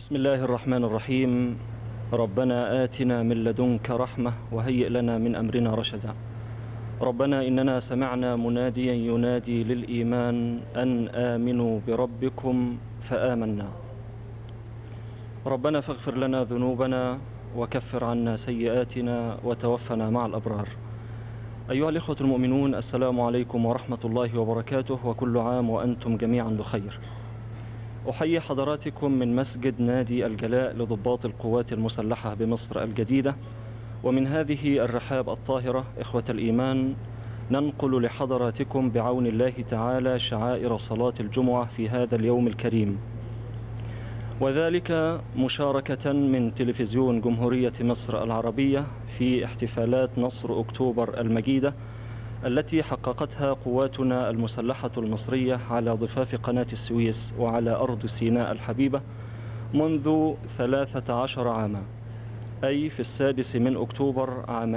بسم الله الرحمن الرحيم. ربنا آتنا من لدنك رحمة وهيئ لنا من أمرنا رشدا. ربنا إننا سمعنا مناديا ينادي للإيمان أن آمنوا بربكم فآمنا. ربنا فاغفر لنا ذنوبنا وكفر عنا سيئاتنا وتوفنا مع الأبرار. أيها الإخوة المؤمنون، السلام عليكم ورحمة الله وبركاته، وكل عام وأنتم جميعا بخير. أحيي حضراتكم من مسجد نادي الجلاء لضباط القوات المسلحة بمصر الجديدة، ومن هذه الرحاب الطاهرة إخوة الإيمان ننقل لحضراتكم بعون الله تعالى شعائر صلاة الجمعة في هذا اليوم الكريم، وذلك مشاركة من تلفزيون جمهورية مصر العربية في احتفالات نصر أكتوبر المجيدة التي حققتها قواتنا المسلحة المصرية على ضفاف قناة السويس وعلى أرض سيناء الحبيبة منذ 13 عاما، أي في 6 أكتوبر عام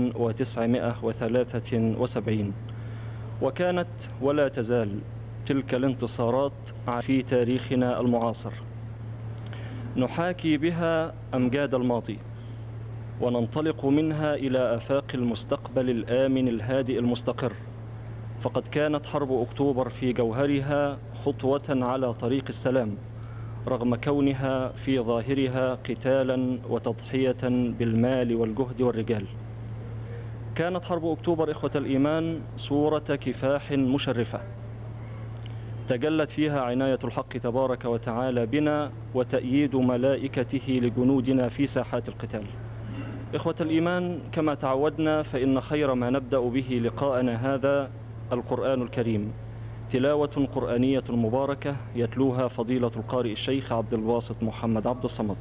1973. وكانت ولا تزال تلك الانتصارات في تاريخنا المعاصر نحاكي بها أمجاد الماضي، وننطلق منها إلى آفاق المستقبل الآمن الهادئ المستقر. فقد كانت حرب أكتوبر في جوهرها خطوة على طريق السلام، رغم كونها في ظاهرها قتالا وتضحية بالمال والجهد والرجال. كانت حرب أكتوبر إخوة الإيمان صورة كفاح مشرفة تجلت فيها عناية الحق تبارك وتعالى بنا وتأييد ملائكته لجنودنا في ساحات القتال. إخوة الإيمان، كما تعودنا فإن خير ما نبدأ به لقاءنا هذا القرآن الكريم، تلاوة قرآنية مباركة يتلوها فضيلة القارئ الشيخ عبد الباسط محمد عبد الصمد.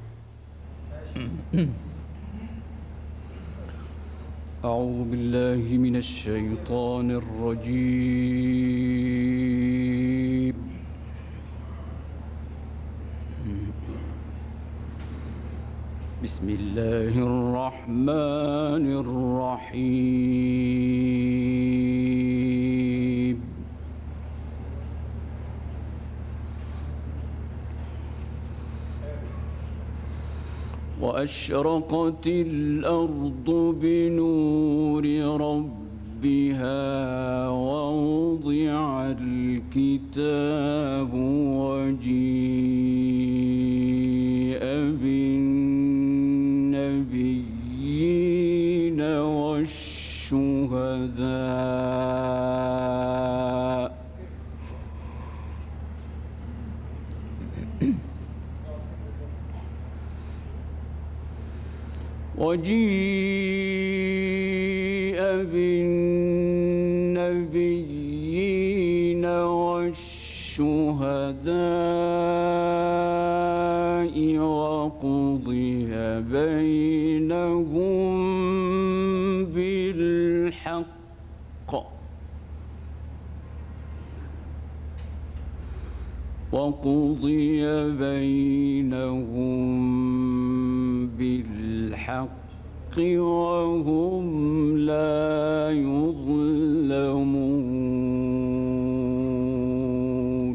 أعوذ بالله من الشيطان الرجيم. بسم الله الرحمن الرحيم. وأشرقت الأرض بنور ربها ووضع الكتاب وجيء بالنبيين والشهداء وقضي بينهم بالحق وهم لا يظلمون.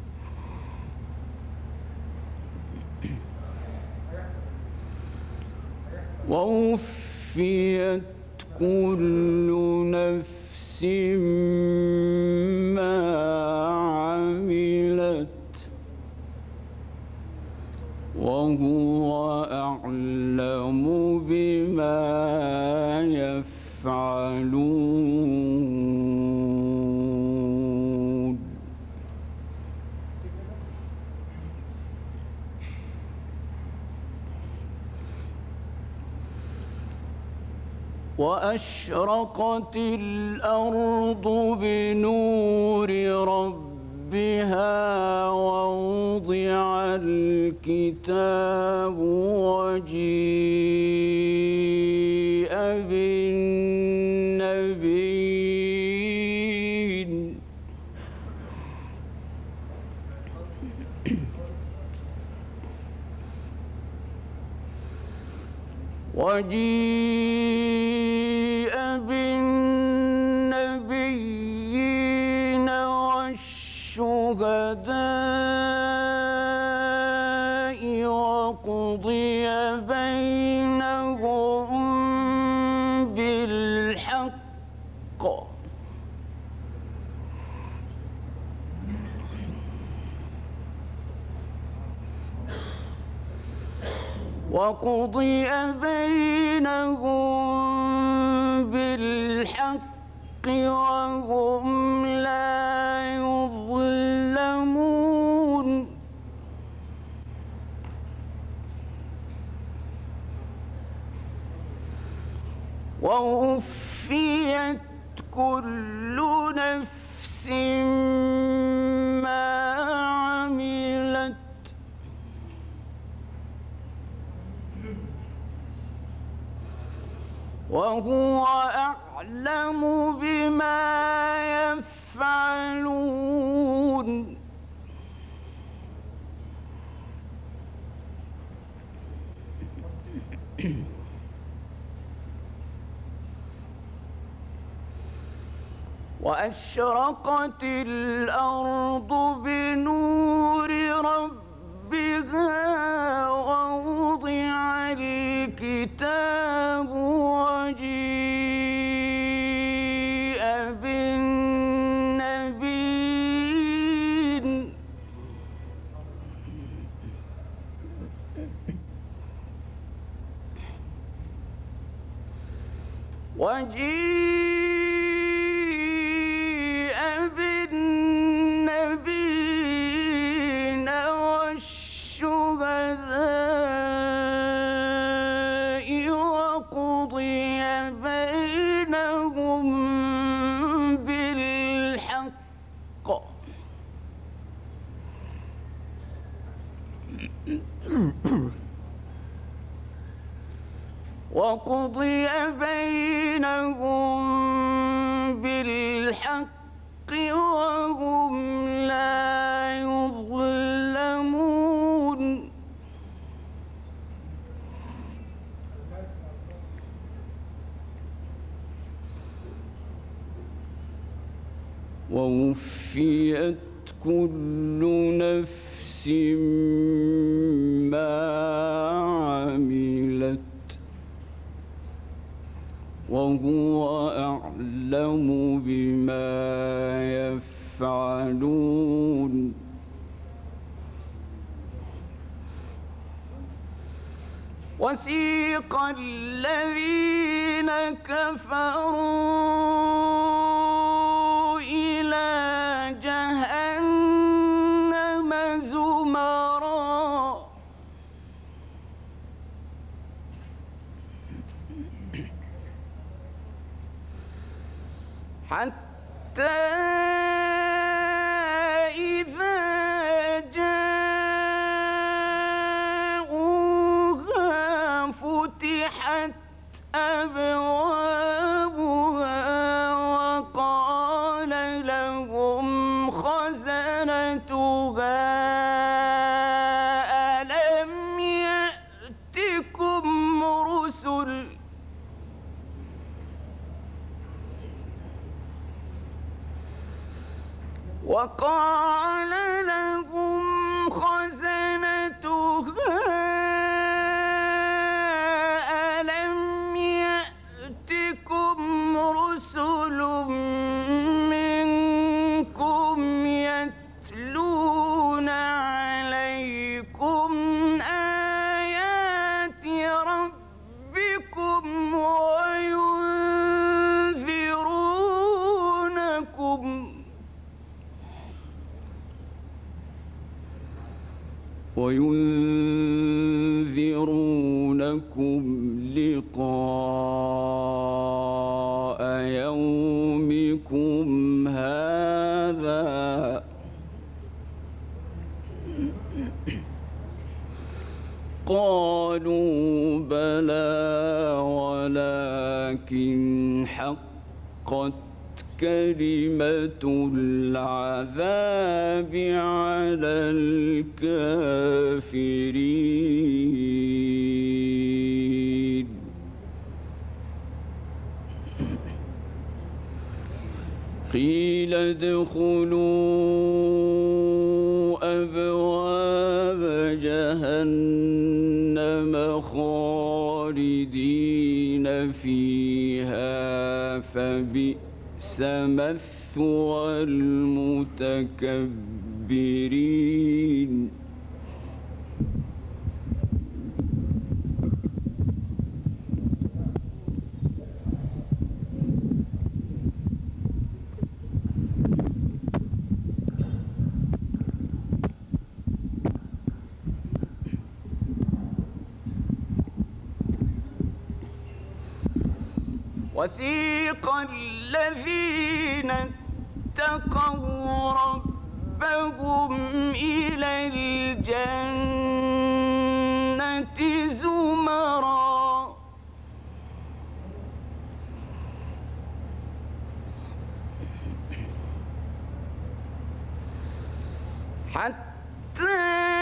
ووفيت كل نفس ما عملت وهو أعلم بما يفعلون. وأشرقت الأرض بنور ربها ووضع الكتاب وجيء بالنبيين والشهداء وقضي بينهم بالحق وقضي بينهم بالحق وهم لا يظلمون ووفيت كل نفس ما عملت وهو أعلم بما يفعلون وأشرقت الأرض بنور ربها ووضع الكتاب وجيء بالنبيين والشهداء وقضي بينهم بالحق وقضي بينهم بالحق وهم لا يظلمون ووفيت كل نفس ما عملت وهو أعلم بما يفعلون وسيق الذين كفروا إلى جهنم زمرا حتى إذا جاءوها فتحت أبوابها وقال لهم خزنتها ألم يأتكم رسل وقال لهم خزنتها ألم يأتكم رسل منكم يتلون عليكم آيات ربكم وينذرونكم لقاء يومكم هذا قالوا بلى ولكن حقت كلمة العذاب على الكافرين قيل ادخلوا أبواب جهنم خالدين فيها فبئس مثوى المتكبرين. وسيق الذين اتقوا ربهم إلى الجنة زمرا حتى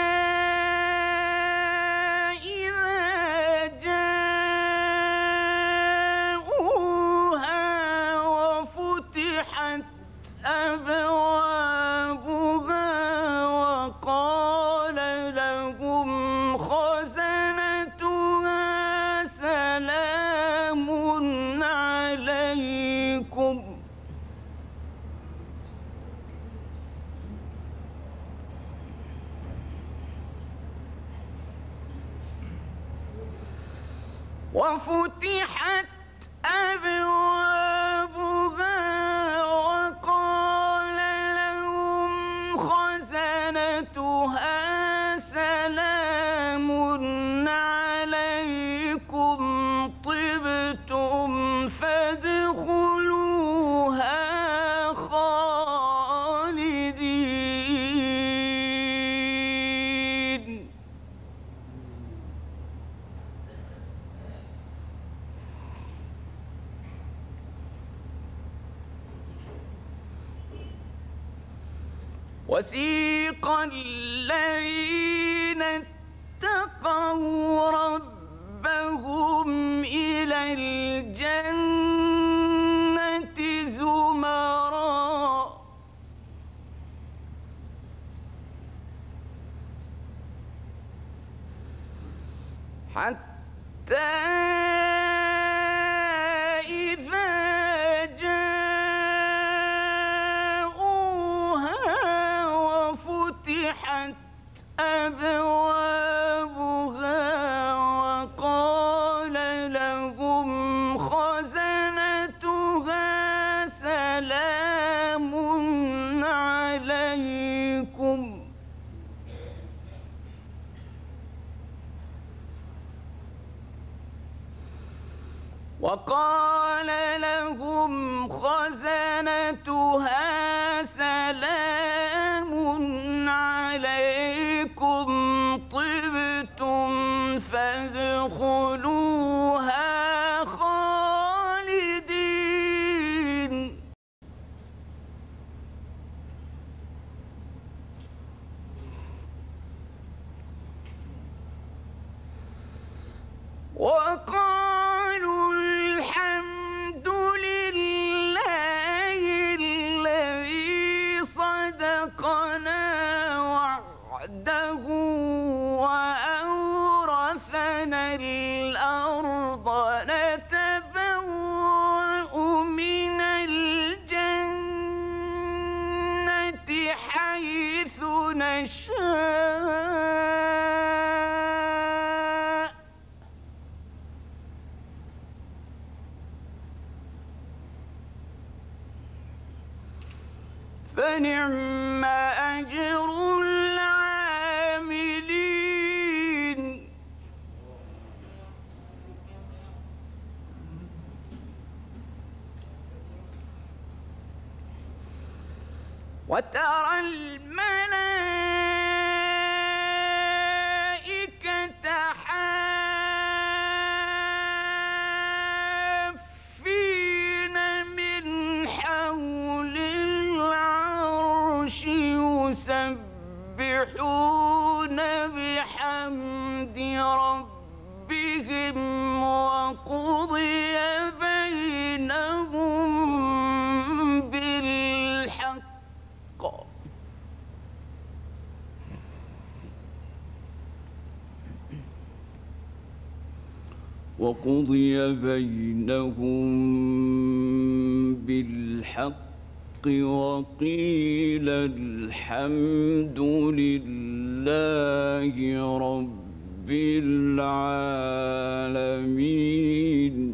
وفتحت أبوابها وقال لهم خزنتها سلام عليكم طبتم فادخلوها خالدين. وسيق الذين اتقوا ربهم إلى الجنة زمرا حتى أبوابها وقال لهم خزنتها سلام عليكم وقال لهم خزنتها سلام عليكم طبتم فادخلوها خالدين. وقالوا الحمد لله الذي صدقنا وعده وأورثنا الأرض نتبوأ من الجنة حيث نشاء فنعم أجر العاملين. وترى الملائكة حافين من حول العرش يسبحون بحمد ربهم وقضي بينهم بالحق وقضي بينهم بالحق وقيل الحمد لله رب العالمين.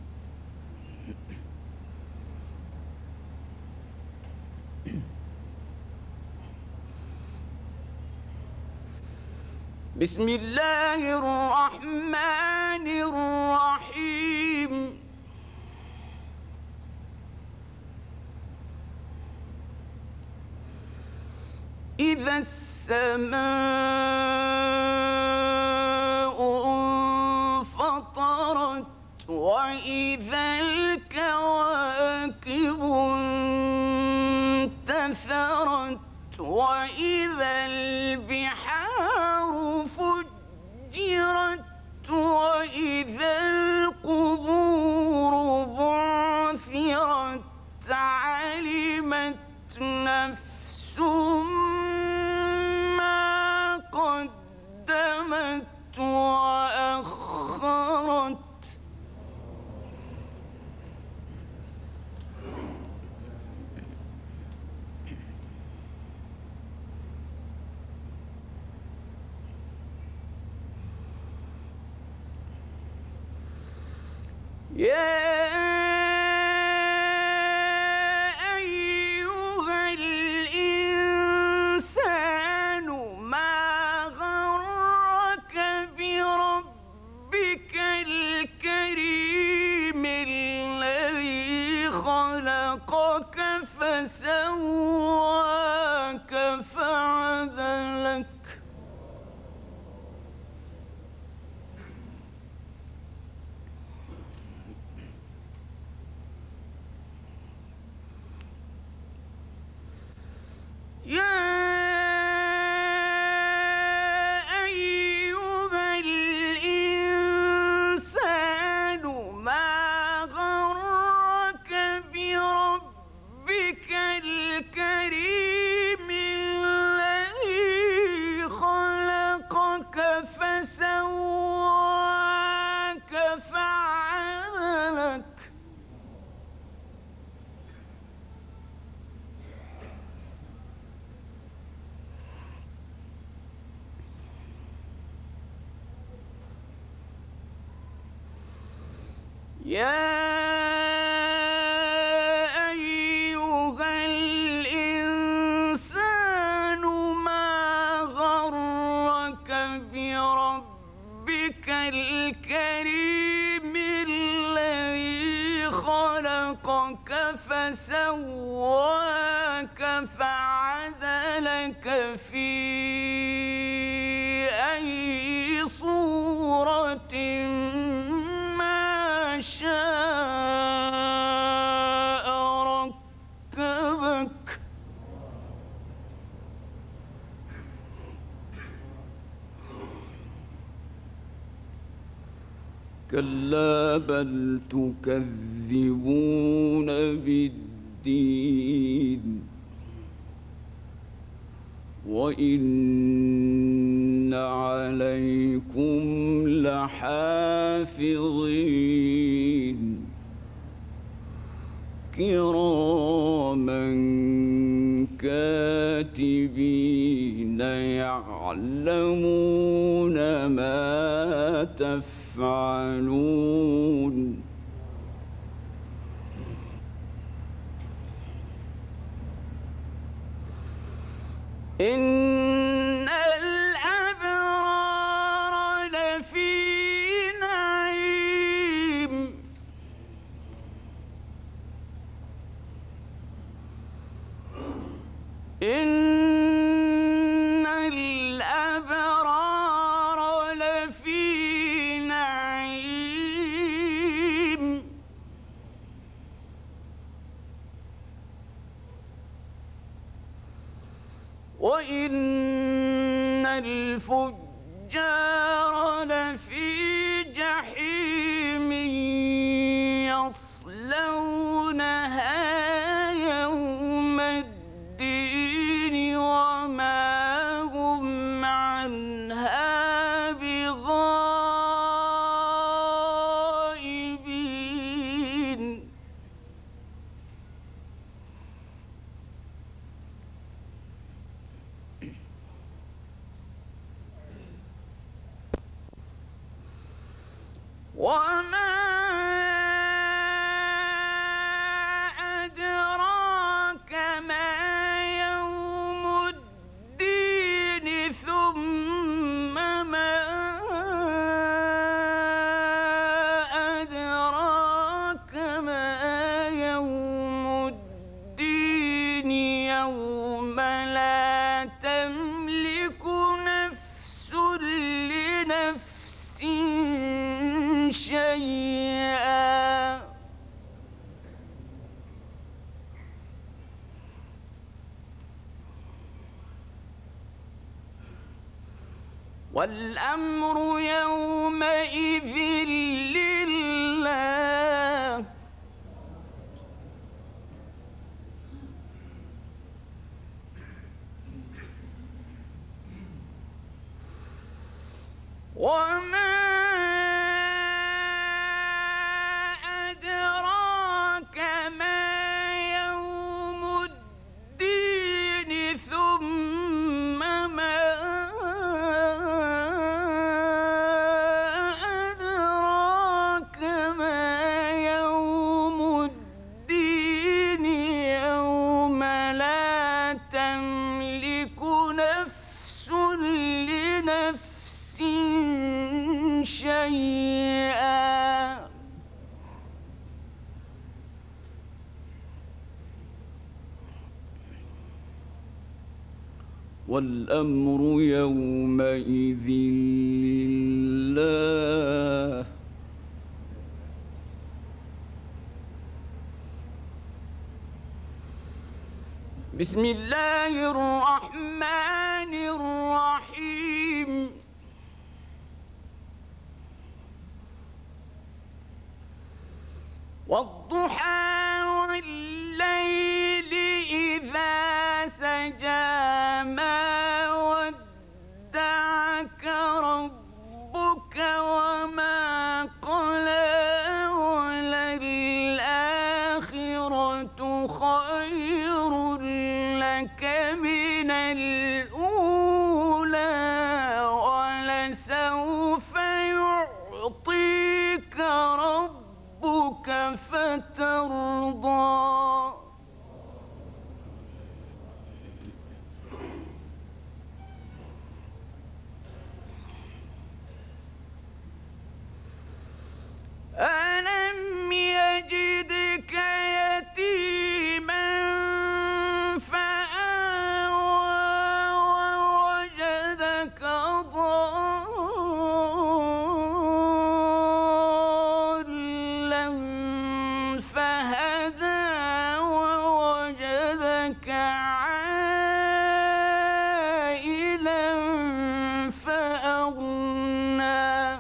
بسم الله الرحمن الرحيم. إذا السماء انفطرت وإذا الكواكب انتثرت وإذا البحار فجرت وإذا القبور بعثرت علمت نفس ما قدمت وأخرت. يا أيها الإنسان ما غرك بربك الكريم الذي خلقك فسواك فعدلك. يا أيها الإنسان ما غرك بربك الكريم الذي خلقك فسواك فعدلك. يا أيها الإنسان ما غرك بربك الكريم الذي خلقك فسواك فعدلك في أي صورة شاء ركبك. كلا بل تكذبون بالدين وإن عليكم لحافظين كراما كاتبين يعلمون ما تفعلون. إن الأبرار لفي نعيم إن الأبرار لفي نعيم وإن الفجار لفي جحيم يصلونها يوم الدين وما هم عنها بغائبين. وما أدراك ما يوم الدين ثم ما أدراك ما يوم الدين يوم لا تملك نفس لنفس شيئا والأمر يومئذ لله وما أدراك ما يوم الدين ثم ما أدراك ما يوم الدين يوم لا تملك نفس لنفس شيئا والأمر يومئذ لله بسم الله الرحمن الرحيم والضحى والليل إذا سجى ما ودعك ربك وما قلى وللآخرة خير لك من الأولى ولسوف يعطيك ربك فترضى ألم يجدك يتيما فآوى ووجدك ضالا فهدى ووجدك عائلا فأغنى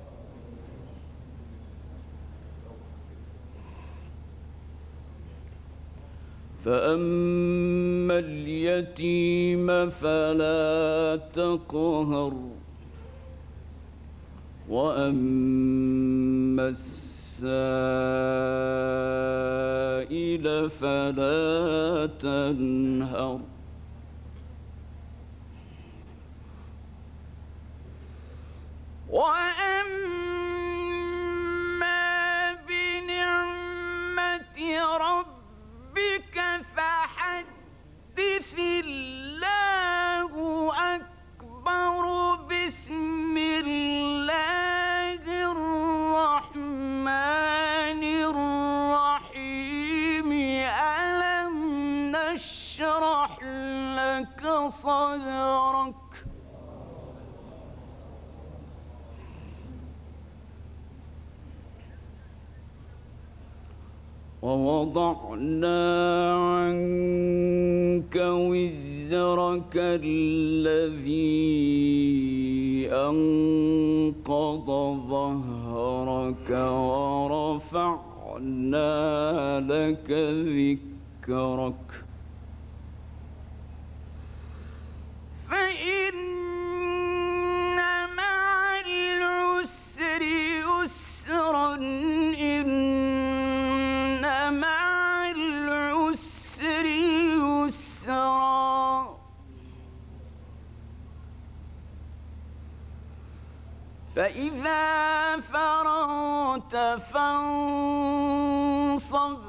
فأما اليتيم فلا تقهر وأما السائل فلا تنهر وأما بنعمة ربك فحدث الله أكبر بسم الله الرحمن الرحيم ألم نشرح لك صدرك ووضعنا عنك وزرك الذي أنقض ظهرك ورفعنا لك ذكرك فإن مع العسر يسرا إن مع العسر يسرا فإذا فرغت فانصب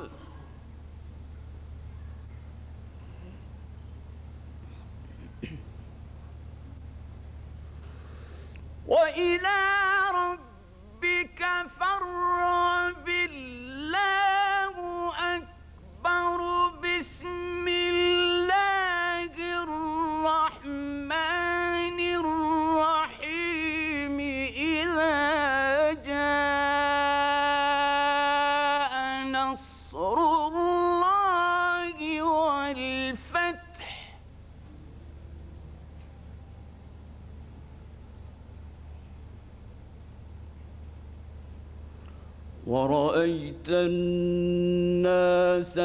وإلى ربك فارغب الله أكبر بسم الله الرحمن الرحيم إذا جاء نصر الله والفتح ورأيت الناس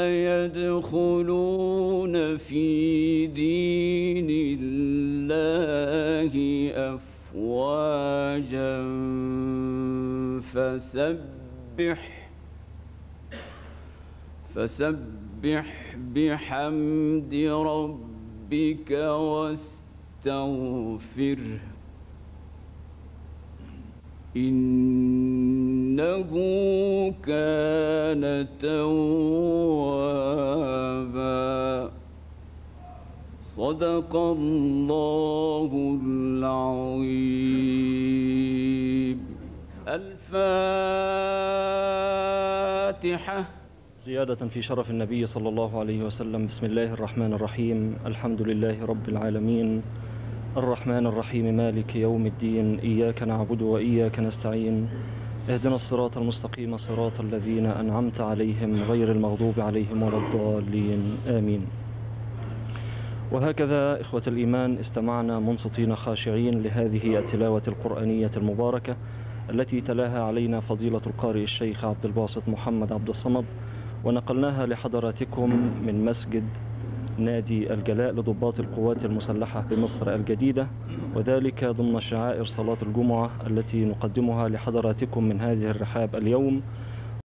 يدخلون في دين الله أفواجا فسبح بحمد ربك واستغفره إنه كان توابا صدق الله العظيم. الفاتحة. زيادة في شرف النبي صلى الله عليه وسلم. بسم الله الرحمن الرحيم. الحمد لله رب العالمين، الرحمن الرحيم، مالك يوم الدين، إياك نعبد وإياك نستعين، اهدنا الصراط المستقيم صراط الذين أنعمت عليهم غير المغضوب عليهم ولا الضالين، آمين. وهكذا إخوة الإيمان استمعنا منصتين خاشعين لهذه التلاوة القرآنية المباركة التي تلاها علينا فضيلة القارئ الشيخ عبد الباسط محمد عبد الصمد، ونقلناها لحضراتكم من مسجد نادي الجلاء لضباط القوات المسلحة بمصر الجديدة، وذلك ضمن شعائر صلاة الجمعة التي نقدمها لحضراتكم من هذه الرحاب اليوم